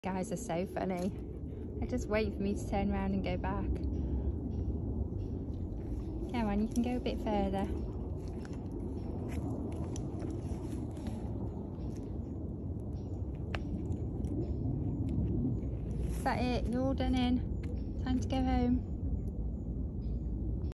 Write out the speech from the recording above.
Guys are so funny. They just wait for me to turn around and go back. Come on, you can go a bit further. Is that it? You're all done in? Time to go home.